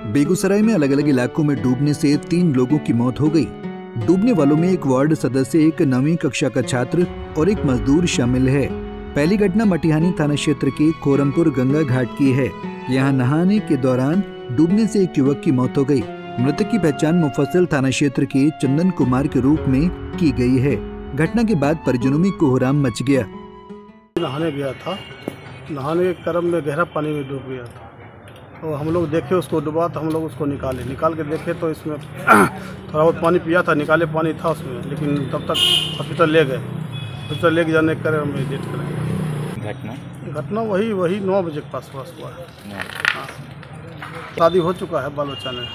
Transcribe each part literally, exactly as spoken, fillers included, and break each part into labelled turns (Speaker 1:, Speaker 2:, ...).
Speaker 1: बेगूसराय में अलग अलग इलाकों में डूबने से तीन लोगों की मौत हो गई। डूबने वालों में एक वार्ड सदस्य, एक नवीं कक्षा का छात्र और एक मजदूर शामिल है। पहली घटना मटिहानी थाना क्षेत्र के खोरमपुर गंगा घाट की है। यहाँ नहाने के दौरान डूबने से एक युवक की मौत हो गई। मृतक की पहचान मुफस्सिल थाना क्षेत्र के चंदन कुमार के रूप में की गई है। घटना के बाद परिजनों में कोहराम मच गया।
Speaker 2: नहाने गया था, नहाने के क्रम में गहरा पानी में डूब गया था। तो हम लोग देखे उसको डूबा, तो हम लोग उसको निकाले निकाल के देखे तो इसमें थोड़ा बहुत पानी पिया था, निकाले पानी था उसमें, लेकिन तब तक हॉस्पिटल ले गए। हॉस्पिटल ले जाने के क्रम में डेथ कर गए।
Speaker 3: घटना
Speaker 2: घटना वही वही नौ बजे के पास पास हुआ है। हाँ, शादी हो चुका है, बाल बच्चा ने।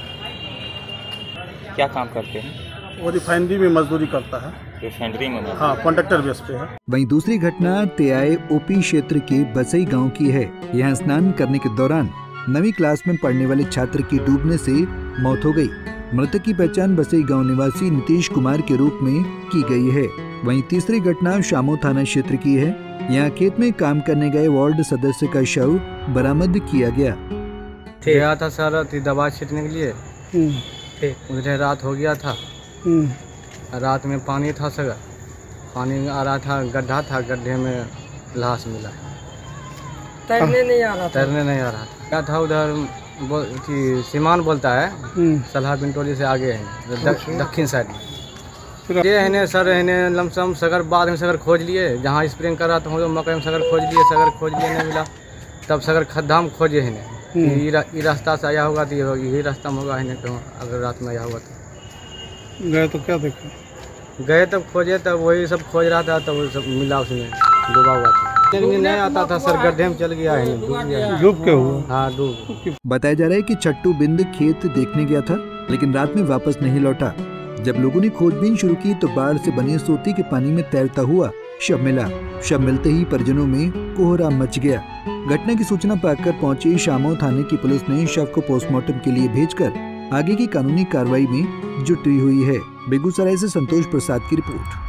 Speaker 3: क्या काम करते हैं?
Speaker 2: वो रिफाइनरी में मजदूरी करता है।
Speaker 3: रिफाइनरी में?
Speaker 2: हाँ, कॉन्ट्रैक्टर बेस पे है।
Speaker 1: वहीं दूसरी घटना तेयाए ओपी क्षेत्र के बसई गांव की है। यहाँ स्नान करने के दौरान नवीं क्लास में पढ़ने वाले छात्र की डूबने से मौत हो गई। मृतक की पहचान बसई गांव निवासी नीतीश कुमार के रूप में की गई है। वहीं तीसरी घटना शामो थाना क्षेत्र की है। यहाँ खेत में काम करने गए वार्ड सदस्य का शव बरामद किया गया।
Speaker 4: गया था सर दवा छींटने के लिए, उधर रात हो गया था। रात में पानी था सर, पानी आ रहा था, गड्ढा था, गड्ढे में लाश मिला।
Speaker 5: तैरने नहीं आ रहा था
Speaker 4: तैरने नहीं आ रहा था क्या था उधर बो, सीमान बोलता है, सलाह बिंटोली से आगे है, दक्षिण साइड में। ये है सर, है लमसम सगर बाद में सगर खोज लिए, जहाँ स्प्रिंग कर रहा था तो मकई में सगर खोज लिए, सगर खोज लिए नहीं मिला, तब सगर खद्दा में खोजे है। ये रास्ता से आया होगा तो यही रास्ता में होगा है, कहूँ अगर रात में आया हुआ तो।
Speaker 2: गए तो क्या देखे?
Speaker 4: गए तब खोजे, तब वही सब खोज रहा था, तब वो सब मिला, उसमें डूबा हुआ था। लेकिन नहीं आता था सर, गड्ढे में चल गया है, डूब गया।
Speaker 2: डूब के हुआ?
Speaker 4: हाँ, डूब।
Speaker 1: बताया जा रहा है कि छट्टू बिंद खेत देखने गया था, लेकिन रात में वापस नहीं लौटा। जब लोगों ने खोजबीन शुरू की तो बाढ़ से बने सोती के पानी में तैरता हुआ शव मिला। शव मिलते ही परिजनों में कोहराम मच गया। घटना की सूचना पाकर पहुंची शामो थाने की पुलिस ने शव को पोस्टमार्टम के लिए भेजकर आगे की कानूनी कार्रवाई में जुटी हुई है। बेगूसराय से संतोष प्रसाद की रिपोर्ट।